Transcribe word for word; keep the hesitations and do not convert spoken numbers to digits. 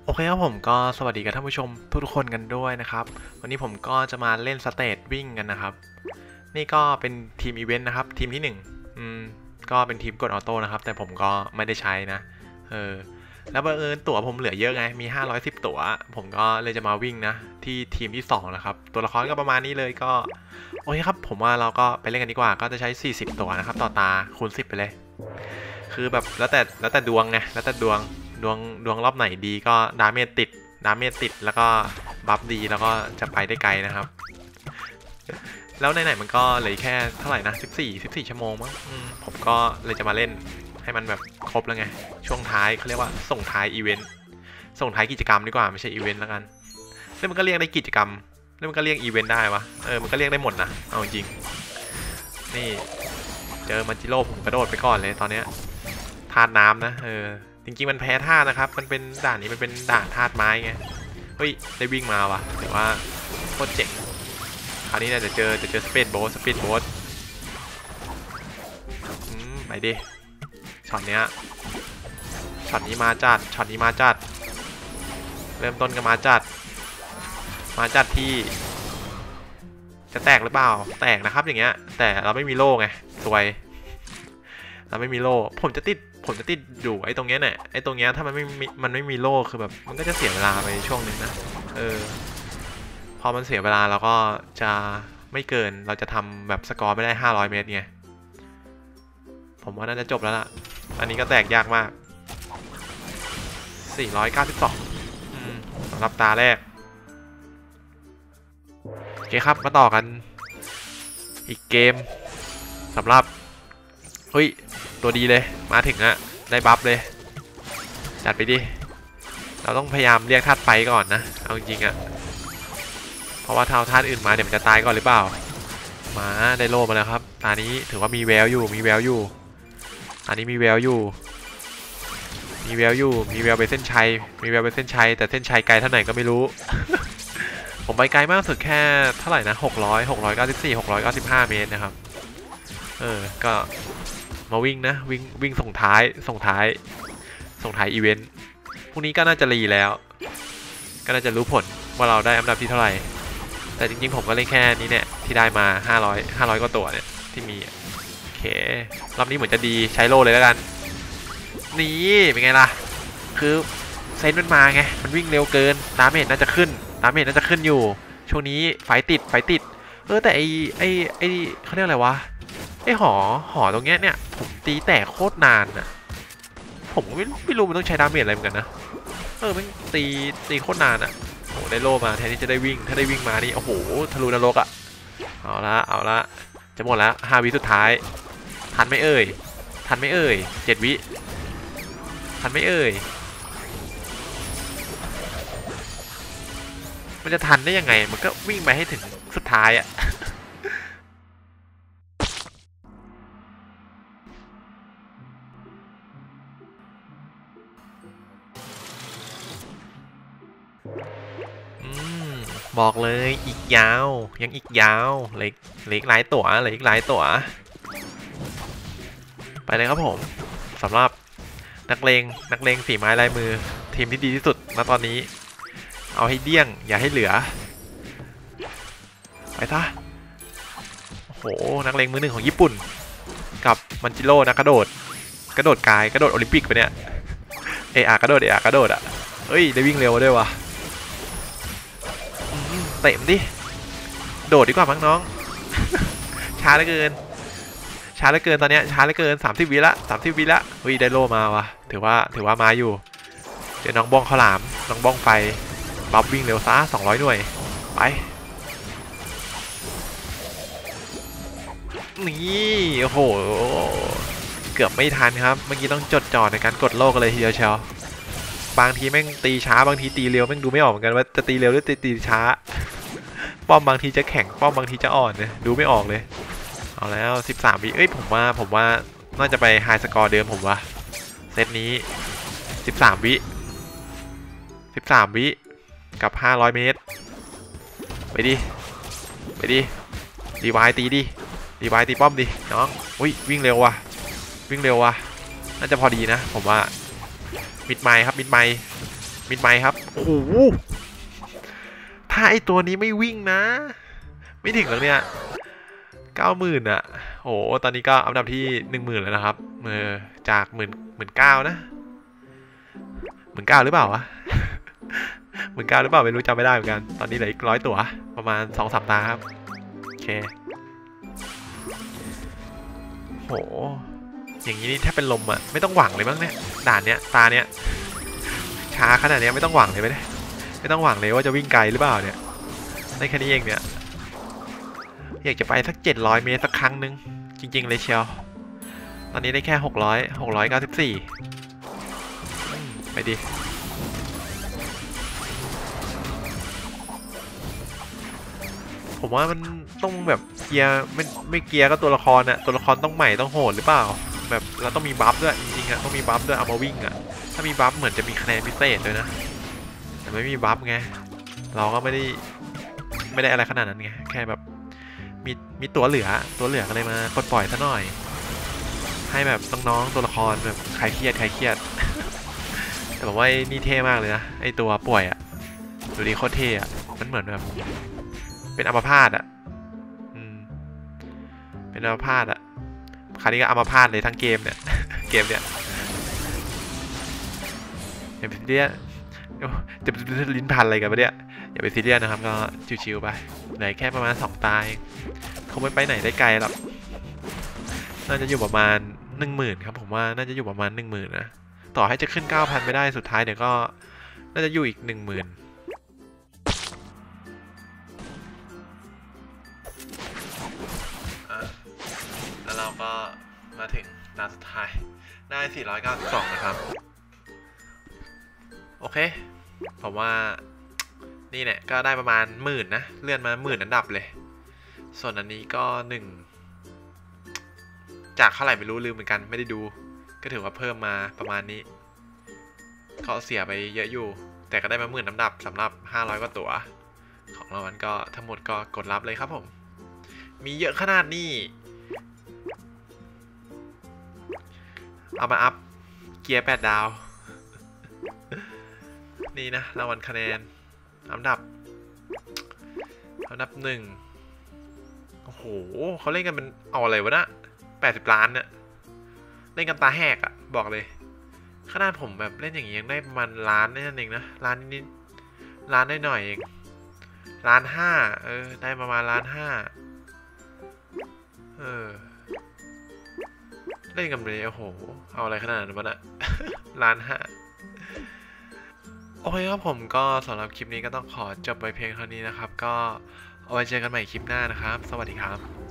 โอเคครับผมก็สวัสดีกับท่านผู้ชมทุกๆคนกันด้วยนะครับวันนี้ผมก็จะมาเล่นสเตจวิ่งกันนะครับนี่ก็เป็นทีมอีเวนต์นะครับทีมที่หนึ่งอืมก็เป็นทีมกดออโต้นะครับแต่ผมก็ไม่ได้ใช้นะเออแล้วบังเอิญตั๋วผมเหลือเยอะไงมีห้าร้อยสิบตั๋วผมก็เลยจะมาวิ่งนะที่ทีมที่สองนะครับตัวละครก็ประมาณนี้เลยก็โอเคครับผมว่าเราก็ไปเล่นกันดีกว่าก็จะใช้สี่สิบตั๋วนะครับต่อตาคูณสิบไปเลยคือแบบแล้วแต่แล้วแต่ดวงไงแล้วแต่ดวงดวงดวงรอบไหนดีก็ดาเมจติดดาเมจติดแล้วก็บัฟดีแล้วก็จะไปได้ไกลนะครับแล้วไหนๆมันก็เหลือแค่เท่าไหร่นะสิบสี่ สิบสี่ชั่วโมงมั้งผมก็เลยจะมาเล่นให้มันแบบครบแล้วไงช่วงท้ายเขาเรียกว่าส่งท้ายอีเวนต์ส่งท้ายกิจกรรมดีกว่าไม่ใช่อีเวนต์แล้วกันซึ่งมันก็เรียกได้กิจกรรมแล้วมันก็เรียกอีเวนต์ได้วะเออมันก็เรียกได้หมดนะเอาจริงนี่เจอมันจิโร่ผมกระโดดไปก่อนเลยตอนเนี้ยธาตุน้ำนะเออจริงๆมันแพ้ธาตุนะครับมันเป็นด่านนี้มันเป็นด่านธาตุไม้ไงเฮ้ยได้วิ่งมาว่ะถือว่าโคตรเจ๋งคราวนี้เนี่ยจะเจอจะเจอสเปดโบ๊ทสเปดโบ๊ทไปดิช็อตเนี้ยช็อตนี้มาจัดช็อตนี้มาจัดเริ่มต้นกันมาจัดมาจัดที่จะแตกหรือเปล่าแตกนะครับอย่างเงี้ยแต่เราไม่มีโล่ไงสวยเราไม่มีโล่ผมจะติดผมจะติดอยู่ไอ้ตรงเนี้ยเนี่ยไอ้ตรงเนี้ยถ้ามันไม่มันไม่มีโล่คือแบบมันก็จะเสียเวลาไปช่วงนึงนะเออพอมันเสียเวลาเราก็จะไม่เกินเราจะทำแบบสกอร์ไม่ได้ห้าร้อยเมตรไงผมว่าน่าจะจบแล้วล่ะอันนี้ก็แตกยากมากสี่ร้อยเก้าสิบสองอืมสำหรับตาแรกโอเคครับมาต่อกันอีกเกมสำหรับเฮ้ยตัวดีเลยมาถึงอะได้บัฟเลยจัดไปดิเราต้องพยายามเรียกธาตุไฟก่อนนะเอาจริงอะเพราะว่าเท้าธาตุอื่นมาเดี๋ยวมันจะตายก่อนหรือเปล่ามาได้โล่มาแล้วครับตานี้ถือว่ามีแววอยู่มีแววอยู่อันนี้มีแววอยู่มีแววอยู่มีแววไปเส้นชัยมีแววไปเส้นชัยแต่เส้นชัยไกลเท่าไหร่ก็ไม่รู้ ผมไปไกลมากสุดแค่เท่าไหร่นะหกร้อย หกร้อยเก้าสิบสี่ หกร้อยเก้าสิบห้าเมตรนะครับเออก็มาวิ่งนะวิ่งวิ่งส่งท้ายส่งท้ายส่งท้ายอีเวนต์พรุ่งนี้ก็น่าจะรีแล้วก็น่าจะรู้ผลว่าเราได้อันดับที่เท่าไหร่แต่จริงๆผมก็เล่นแค่นี้เนี่ยที่ได้มาห้าร้อย ห้าร้อยกว่าตัวเนี่ยที่มีโอเครอบนี้เหมือนจะดีใช้โล่เลยแล้วกันนี่เป็นไงล่ะคือเซนมันมาไงมันวิ่งเร็วเกินดาเมจน่าจะขึ้นดาเมจน่าจะขึ้นอยู่ช่วงนี้ไฟติดไฟติดเออแต่ไอไอไอเขาเรียกอะไรวะไอหอหอตรงเนี้ยเนี่ยผมตีแตกโคตรนานอ่ะผมก็ไม่ไม่รู้มันต้องใช้ดาเมจอะไรเหมือนกันนะเออมันตีตีโคตรนานอ่ะโอ้ได้โล่มาแทนที่จะได้วิ่งถ้าได้วิ่งมานี่โอ้โหทะลุนรกอ่ะเอาละเอาละจะหมดแล้วห้าวิสุดท้ายทันไม่เอ่ยทันไม่เอ่ยเจ็ดวิทันไม่เอ่ยมันจะทันได้ยังไงมันก็วิ่งไปให้ถึงสุดท้ายอ่ะ อืมบอกเลยอีกยาวยังอีกยาวเหล็กเหล็กหลายตัวเหล็กหลายตัวไปเลยครับผมสำหรับนักเลงนักเลงฝีไม้ลายมือทีมที่ดีที่สุดณตอนนี้เอาให้เดี้ยงอย่าให้เหลือไปซะโอ้โหนักเลงมือหนึ่งของญี่ปุ่นกับมันจิโร่นักกระโดดกระโดดกายกระโดดโอลิมปิกไปเนี่ยเออากระโดดเออากระโดดอ่ะเอ้ยได้วิ่งเร็วด้วยวะเตะมดิโดดดีกว่ามั้งน้อง ช้าเหลือเกินช้าเหลือเกินตอนนี้ช้าเหลือเกินสามสิบวิละสามสิบวิละเฮ้ยได้โลมาวะถือว่าถือว่ามาอยู่เดี๋ยวน้องบ้องข้าวหลามน้องบ้องไฟบัฟวิ่งเร็วซะสองร้อยหน่วยไปนี่โอ้โหเกือบไม่ทันครับเมื่อกี้ต้องจดจ่อในการกดโลกเลยทีเดียวเชียวบางทีแม่งตีช้าบางทีตีเร็วแม่งดูไม่ออกเหมือนกันว่าจะตีเร็วหรือตีตีช้าป้อมบางทีจะแข็งป้อมบางทีจะอ่อนเนี่ยดูไม่ออกเลยเอาแล้วสิบสามวิเอ้ยผมว่าผมว่าน่าจะไปไฮสกอร์เดิมผมว่าเซตนี้สิบสามวิสิบสามวิกับห้าร้อยเมตรไปดิไปดิดีวายตีดิดีวายตีป้อมดิน้องอุ้ยวิ่งเร็วว่ะวิ่งเร็วว่ะน่าจะพอดีนะผมว่ามิดไมค์ครับมิดไมค์มิดไมค์ครับโอ้โหถ้าไอตัวนี้ไม่วิ่งนะไม่ถึงแล้วเนี่ยเก้าหมื่นอ่ะโอ้ตอนนี้ก็อันดับที่หนึ่งหมื่นแล้วนะครับเออจากหมื่นหมื่นเก้านะหมื่นเก้าหรือเปล่าวะหมื่นเก้าหรือเปล่าไม่รู้จำไม่ได้เหมือนกันตอนนี้เหลืออีกร้อยตัวประมาณสองสามตาครับโอเคโหอย่างนี้นี่ถ้าเป็นลมอ่ะไม่ต้องหวังเลยมั้งเนี่ยด่านเนี้ยตาเนี้ยช้าขนาดนี้ไม่ต้องหวังเลยไหมเนี่ยไม่ต้องหวังเลยว่าจะวิ่งไกลหรือเปล่าเนี่ยได้แค่นี้เองเนี่ยอยากจะไปสักเจ็ดร้อยเมตรสักครั้งนึงจริงๆเลยเชียวตอนนี้ได้แค่หกร้อยหกร้อยเก้าสิบสี่ไปดิผมว่ามันต้องแบบเกียร์ไม่ไม่เกียร์ก็ตัวละครอะตัวละครต้องใหม่ต้องโหดหรือเปล่าแบบเราต้องมีบัฟด้วยจริงๆอะต้องมีบัฟด้วยเอามาวิ่งอะถ้ามีบัฟเหมือนจะมีคะแนนพิเศษด้วยนะแต่ไม่มีบัฟไงเราก็ไม่ได้ไม่ได้อะไรขนาดนั้นไงแค่แบบมีมีตัวเหลือตัวเหลือก็เลยมาปลดปล่อยซะหน่อยให้แบบน้องๆตัวละครแบบใครเครียดใครเครียด แต่ผมว่านี่เท่มากเลยนะไอตัวป่วยอะดูดีโคตรเท่อะมันเหมือนแบบเป็นอัมพาตอะอืมเป็นอัมพาตอะคราวนี้ก็อัมพาตเลยทั้งเกมเนี่ย เกมเนี่ยอย่าไปซีเรียสจะลิ้นพันอะไรกันปะเนี่ยอย่าไปซีเรียสนะครับก็ชิวๆไปเหลือแค่ประมาณสองตายคงไม่ไปไหนได้ไกลหรอกน่าจะอยู่ประมาณหนึ่งหมื่นครับผมว่าน่าจะอยู่ประมาณหนึ่งหมื่นนะต่อให้จะขึ้นเก้าพันไม่ได้สุดท้ายเดี๋ยวก็น่าจะอยู่อีกหนึ่งหมื่นแล้วเราก็มาถึงด่านสุดท้ายได้สี่ร้อยเก้าสิบสองนะครับโอเคผมว่านี่เนี่ยก็ได้ประมาณหมื่นนะเลื่อนมาหมื่นอันดับเลยส่วนอันนี้ก็หนึ่งจากเท่าไหร่ไม่รู้ลืมเหมือนกันไม่ได้ดูก็ถือว่าเพิ่มมาประมาณนี้เขาเสียไปเยอะอยู่แต่ก็ได้มาหมื่นอันดับสำหรับห้าร้อยกว่าตัวของรางวัลก็ทั้งหมดก็กดรับเลยครับผมมีเยอะขนาดนี้เอามาอัพเกียร์แปดดาวนี่นะรางวัลคะแนนอันดับอันดับหนึ่งโอ้โหเขาเล่นกันเป็นเอาอะไรวะนะแปดสิบล้านเนี่ยเล่นกันตาแหกอะบอกเลยขนาดผมแบบเล่นอย่างนี้ยังได้ประมาณล้านนั่นเองนะล้านนิดล้านได้หน่อยเองล้านห้าเออได้ประมาณล้านห้าเออเล่นกันเลยโอ้โหเอาอะไรขนาดนั้นวะน่ะ ล้านห้าโอเคครับผมก็สำหรับคลิปนี้ก็ต้องขอจบไปเพียงเท่านี้นะครับก็เอาไว้เจอกันใหม่คลิปหน้านะครับสวัสดีครับ